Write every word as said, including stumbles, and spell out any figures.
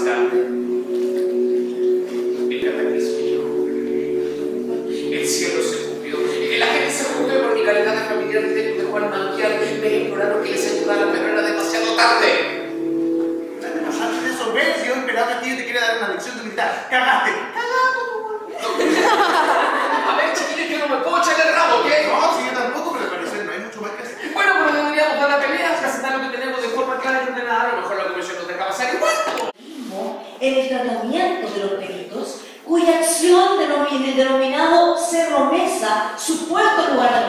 más tarde, el cataclismo llegó. El cielo se cumplió. La gente se juntó por mi calidad de familiar directo de Juan Manquial. Me imploraron que les ayudara, pero era demasiado tarde. Pasaste de solvencia, yo esperaba que yo te quería dar una lección de humildad. ¡Cagaste! A ver, chiquillos, yo no me puedo echar el rabo, ¿qué? No, sí, yo tampoco, pero al parecer no hay mucho más que hacer. Bueno, pero deberíamos dar la pelea, presentar lo que tenemos de forma clara y ordenada. A lo mejor la comisión nos deja pasar igual. En el tratamiento de los delitos, cuya acción denomine- denominado Cerro Mesa, supuesto lugar